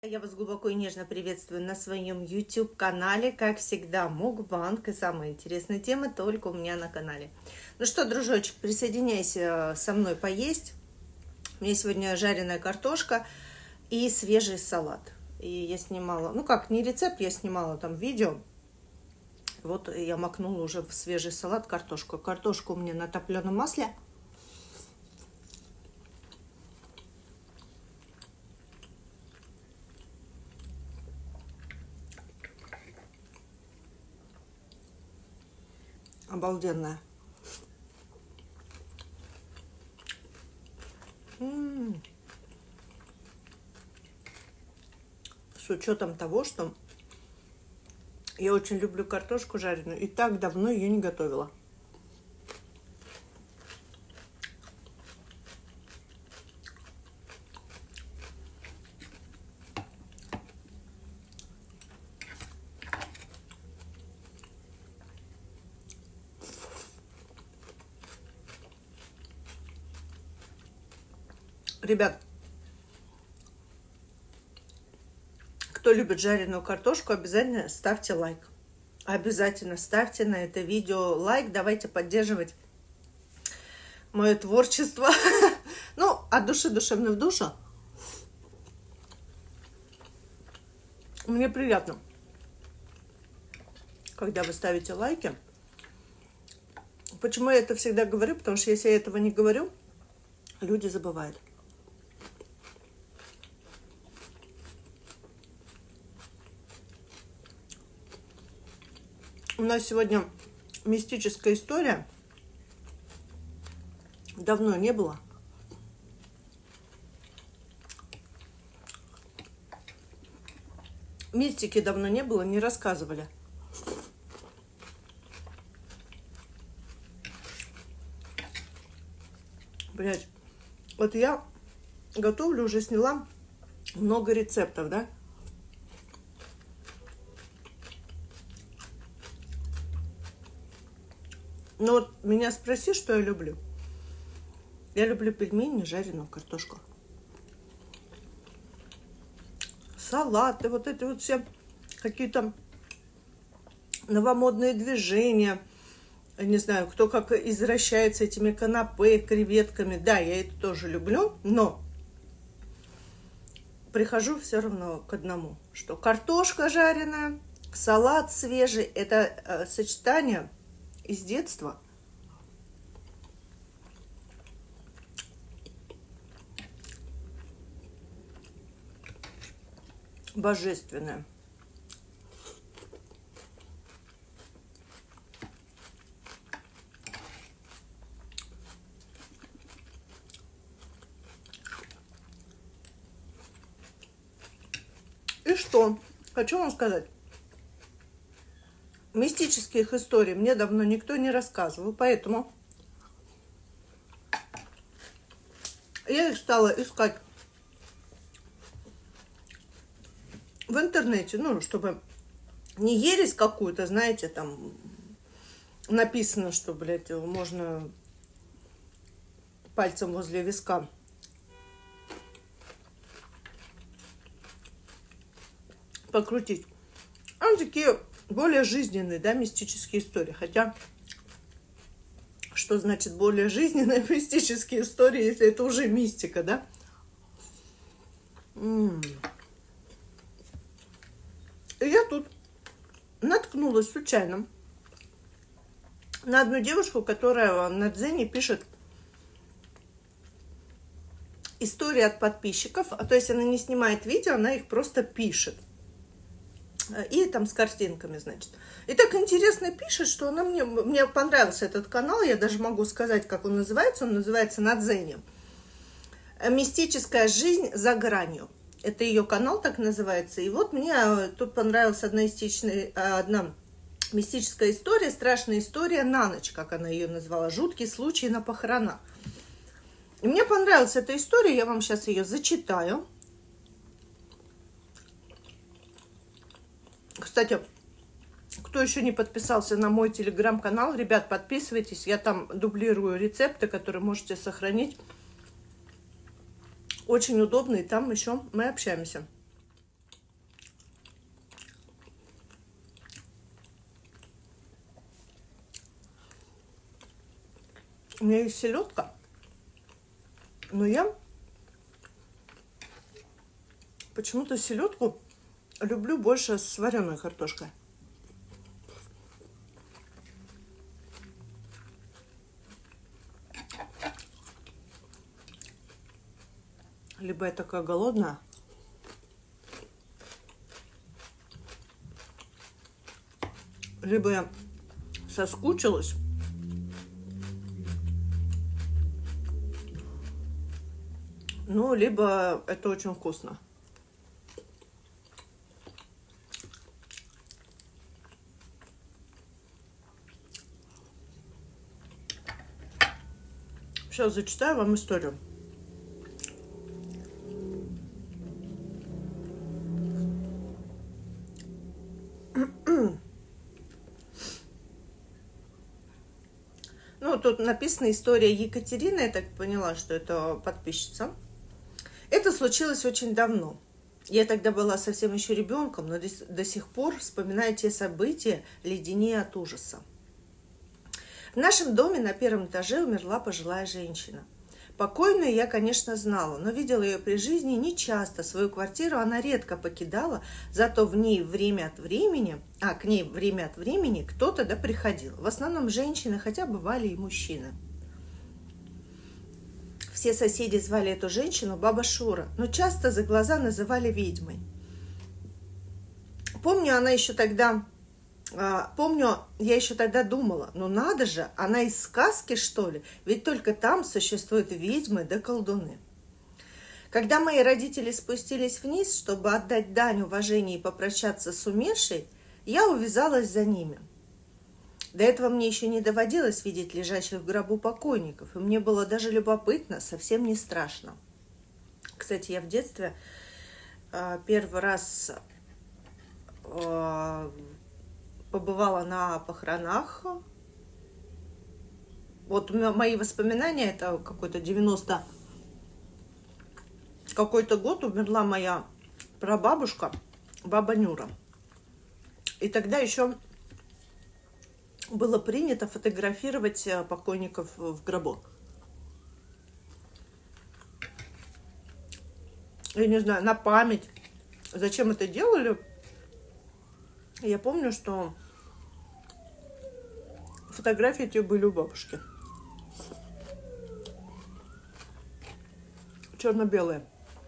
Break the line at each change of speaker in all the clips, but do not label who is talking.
Я вас глубоко и нежно приветствую на своем YouTube-канале. Как всегда, мукбанг и самые интересные темы только у меня на канале. Ну что, дружочек, присоединяйся со мной поесть. У меня сегодня жареная картошка и свежий салат. И я снимала, ну как, не рецепт, я снимала там видео. Вот я макнула уже в свежий салат картошку. Картошка у меня на топленом масле. Обалденная. С учетом того, что я очень люблю картошку жареную и так давно ее не готовила. Ребят, кто любит жареную картошку, обязательно ставьте лайк. Обязательно ставьте на это видео лайк. Давайте поддерживать мое творчество. Ну, от души душевно в душу. Мне приятно, когда вы ставите лайки. Почему я это всегда говорю? Потому что если я этого не говорю, люди забывают. У нас сегодня мистическая история. Давно не было. Мистики давно не было, не рассказывали. Блять, вот я готовлю, уже сняла много рецептов, да? Но вот меня спроси, что я люблю. Я люблю пельмени, жареную картошку. Салаты, вот эти вот все какие-то новомодные движения. Я не знаю, кто как извращается этими канапе, креветками. Да, я это тоже люблю, но прихожу все равно к одному, что картошка жареная, салат свежий, это сочетание из детства. Божественное. И что? Хочу вам сказать. Мистических историй мне давно никто не рассказывал, поэтому я их стала искать в интернете, ну, чтобы не ересь какую-то, знаете, там написано, что, блядь, можно пальцем возле виска покрутить. А такие более жизненные, да, мистические истории. Хотя, что значит более жизненные мистические истории, если это уже мистика, да? И я тут наткнулась случайно на одну девушку, которая на Дзене пишет истории от подписчиков. То есть она не снимает видео, она их просто пишет. И там с картинками, значит. И так интересно пишет, что она мне понравился этот канал. Я даже могу сказать, как он называется. Он называется «На Дзене». «Мистическая жизнь за гранью». Это ее канал так называется. И вот мне тут понравилась одна мистическая история, страшная история на ночь, как она ее назвала. Жуткий случай на похоронах. И мне понравилась эта история. Я вам сейчас ее зачитаю. Кстати, кто еще не подписался на мой телеграм-канал, ребят, подписывайтесь. Я там дублирую рецепты, которые можете сохранить. Очень удобно, и там еще мы общаемся. У меня есть селедка, но я почему-то селедку люблю больше с вареной картошкой. Либо я такая голодная, либо я соскучилась. Ну, либо это очень вкусно. Сейчас зачитаю вам историю. Ну, тут написана история Екатерины, я так поняла, что это подписчица. Это случилось очень давно. Я тогда была совсем еще ребенком, но до сих пор вспоминаю те события леденее от ужаса. В нашем доме на первом этаже умерла пожилая женщина. Покойную я, конечно, знала, но видела ее при жизни нечасто. Свою квартиру она редко покидала, зато в ней время от времени, к ней время от времени кто-то да приходил. В основном женщины, хотя бывали и мужчины. Все соседи звали эту женщину Баба Шура, но часто за глаза называли ведьмой. Помню, я еще тогда думала, ну надо же, она из сказки, что ли? Ведь только там существуют ведьмы да колдуны. Когда мои родители спустились вниз, чтобы отдать дань уважения и попрощаться с умершей, я увязалась за ними. До этого мне еще не доводилось видеть лежащих в гробу покойников, и мне было даже любопытно, совсем не страшно. Кстати, я в детстве первый раз побывала на похоронах. Вот мои воспоминания, это какой-то 90 какой-то год, умерла моя прабабушка, баба Нюра. И тогда еще было принято фотографировать покойников в гробу. Я не знаю, на память, зачем это делали. Я помню, что фотографии эти были у бабушки. Черно-белые.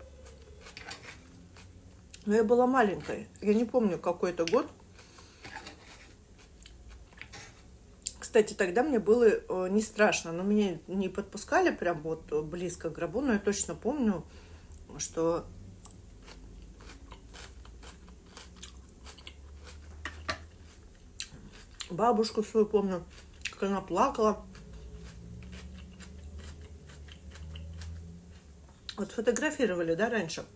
Но я была маленькой. Я не помню, какой это год. Кстати, тогда мне было не страшно. Но меня не подпускали прям вот близко к гробу. Но я точно помню, что бабушку свою помню, как она плакала. Вот фотографировали, да, раньше.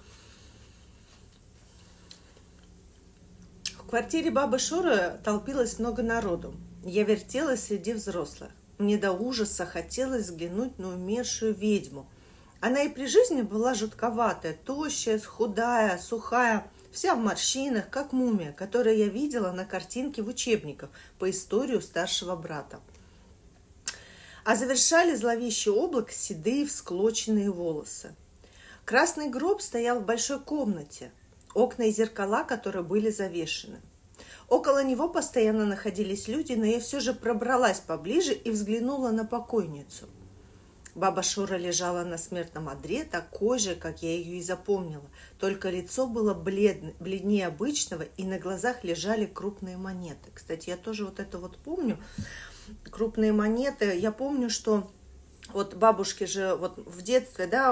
В квартире бабы Шуры толпилось много народу. Я вертелась среди взрослых. Мне до ужаса хотелось взглянуть на умершую ведьму. Она и при жизни была жутковатая, тощая, худая, сухая, вся в морщинах, как мумия, которую я видела на картинке в учебниках по истории старшего брата. А завершали зловещий облак седые всклоченные волосы. Красный гроб стоял в большой комнате, окна и зеркала, которые были завешены. Около него постоянно находились люди, но я все же пробралась поближе и взглянула на покойницу. Баба Шура лежала на смертном одре, такой же, как я ее и запомнила. Только лицо было бледнее обычного, и на глазах лежали крупные монеты. Кстати, я тоже вот это вот помню. Крупные монеты. Я помню, что вот бабушки же вот в детстве, да,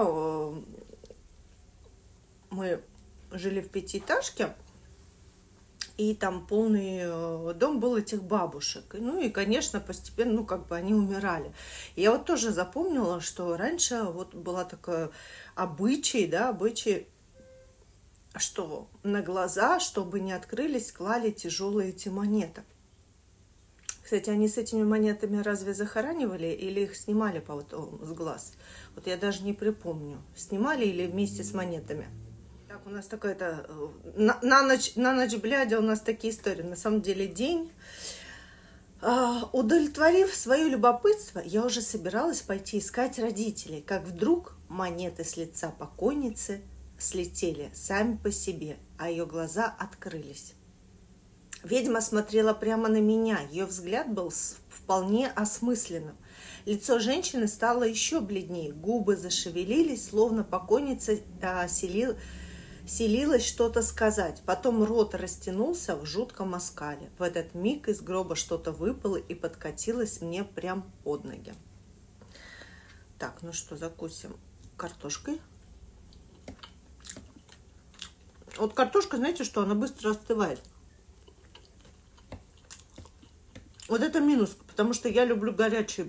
мы жили в пятиэтажке, и там полный дом был этих бабушек. Ну и, конечно, постепенно, ну, как бы они умирали. И я вот тоже запомнила, что раньше вот была такая обычай, что на глаза, чтобы не открылись, клали тяжелые эти монеты. Кстати, они с этими монетами разве захоранивали или их снимали потом с глаз? Вот я даже не припомню, снимали или вместе с монетами. Так, у нас такая-то на ночь глядя, у нас такие истории. На самом деле день Удовлетворив свое любопытство, я уже собиралась пойти искать родителей, как вдруг монеты с лица покойницы слетели сами по себе, а ее глаза открылись. Ведьма смотрела прямо на меня, ее взгляд был вполне осмысленным. Лицо женщины стало еще бледнее, губы зашевелились, словно покойница селилась что-то сказать. Потом рот растянулся в жутком оскале. В этот миг из гроба что-то выпало и подкатилось мне прям под ноги. Так, ну что, закусим картошкой. Вот картошка, знаете что, она быстро остывает. Вот это минус, потому что я люблю горячий.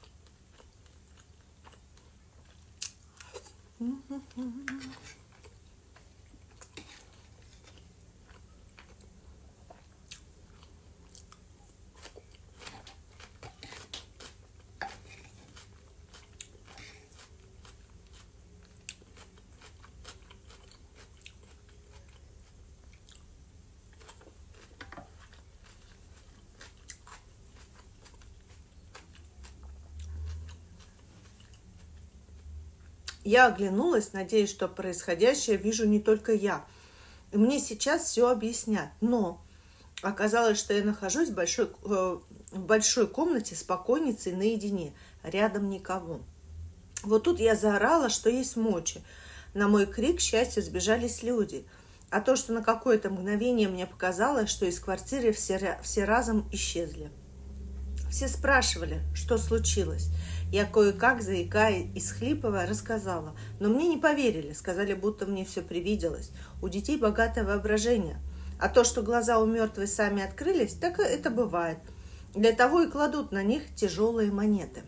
Я оглянулась, надеясь, что происходящее вижу не только я. И мне сейчас все объяснят. Но оказалось, что я нахожусь в большой комнате с покойницей наедине. Рядом никого. Вот тут я заорала, что есть мочи. На мой крик, к счастью, сбежались люди. А то, что на какое-то мгновение мне показалось, что из квартиры все разом исчезли. Все спрашивали, что случилось. Я кое-как, заикая и схлипывая, рассказала. Но мне не поверили, сказали, будто мне все привиделось. У детей богатое воображение. А то, что глаза у мертвой сами открылись, так это бывает. Для того и кладут на них тяжелые монеты.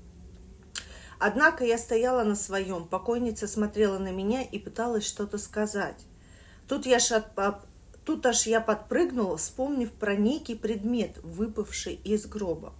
Однако я стояла на своем. Покойница смотрела на меня и пыталась что-то сказать. Тут аж я подпрыгнула, вспомнив про некий предмет, выпавший из гроба.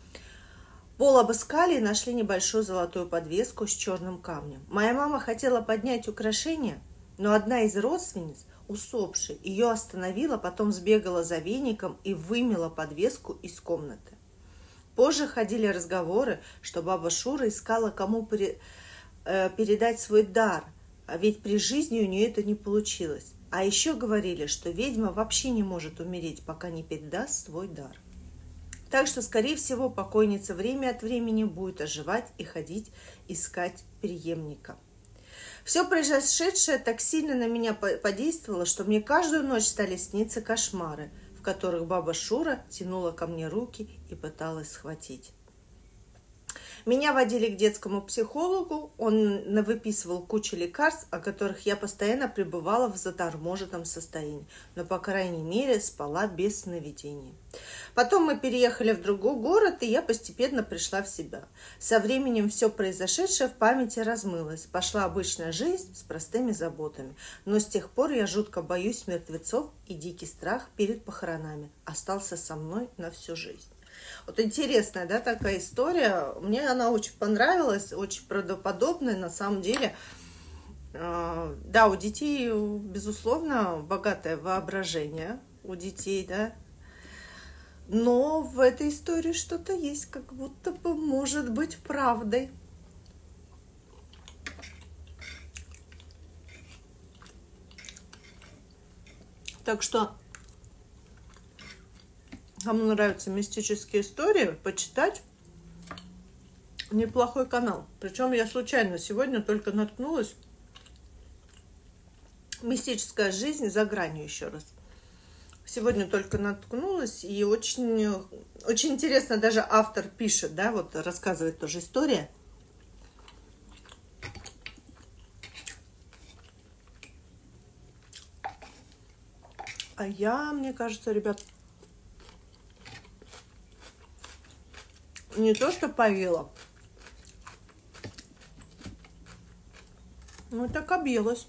Пол обыскали и нашли небольшую золотую подвеску с черным камнем. Моя мама хотела поднять украшение, но одна из родственниц, усопшей, ее остановила, потом сбегала за веником и вымела подвеску из комнаты. Позже ходили разговоры, что баба Шура искала, кому передать свой дар, а ведь при жизни у нее это не получилось. А еще говорили, что ведьма вообще не может умереть, пока не передаст свой дар. Так что, скорее всего, покойница время от времени будет оживать и ходить искать преемника. Все произошедшее так сильно на меня подействовало, что мне каждую ночь стали сниться кошмары, в которых баба Шура тянула ко мне руки и пыталась схватить. Меня водили к детскому психологу, он навыписывал кучу лекарств, о которых я постоянно пребывала в заторможенном состоянии, но, по крайней мере, спала без сновидений. Потом мы переехали в другой город, и я постепенно пришла в себя. Со временем все произошедшее в памяти размылось, пошла обычная жизнь с простыми заботами, но с тех пор я жутко боюсь мертвецов, и дикий страх перед похоронами остался со мной на всю жизнь. Вот интересная, да, такая история. Мне она очень понравилась, очень правдоподобная. На самом деле, да, у детей, безусловно, богатое воображение у детей, да. Но в этой истории что-то есть, как будто бы может быть правдой. Так что, кому нравятся мистические истории, почитать, неплохой канал. Причем я случайно сегодня только наткнулась. Мистическая жизнь за гранью, еще раз. Сегодня только наткнулась, и очень, очень интересно, даже автор пишет, да, вот рассказывает тоже история. А я, мне кажется, ребят, не то что поела, но так объелась.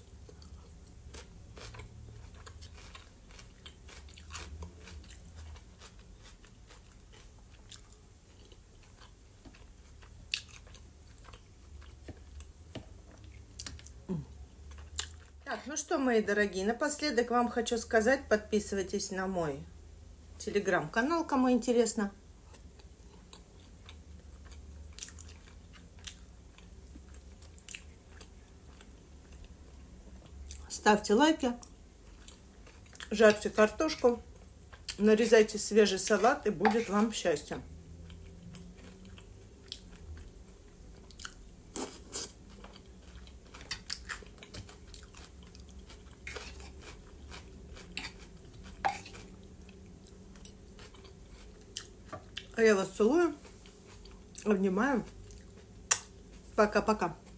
Так, ну что, мои дорогие, напоследок вам хочу сказать, подписывайтесь на мой телеграм-канал, кому интересно. Ставьте лайки, жарьте картошку, нарезайте свежий салат, и будет вам счастье. А я вас целую, обнимаю. Пока-пока.